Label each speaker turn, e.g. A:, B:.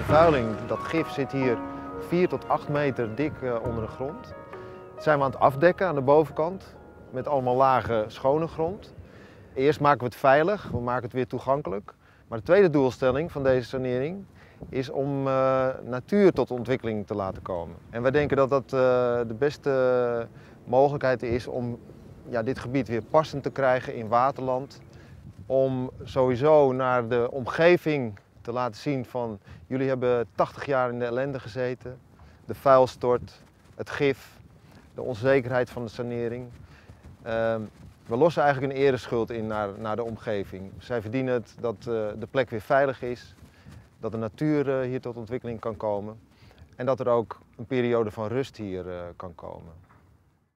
A: vervuiling, dat gif zit hier 4 tot 8 meter dik onder de grond. Dat zijn we aan het afdekken aan de bovenkant met allemaal lage schone grond. Eerst maken we het veilig, we maken het weer toegankelijk. Maar de tweede doelstelling van deze sanering is om natuur tot ontwikkeling te laten komen. En wij denken dat dat de beste mogelijkheid is om dit gebied weer passend te krijgen in waterland. Om sowieso naar de omgeving te laten zien van jullie hebben 80 jaar in de ellende gezeten. De vuilstort, het gif, de onzekerheid van de sanering. We lossen eigenlijk een ereschuld in naar de omgeving. Zij verdienen het dat de plek weer veilig is, dat de natuur hier tot ontwikkeling kan komen en dat er ook een periode van rust hier kan komen.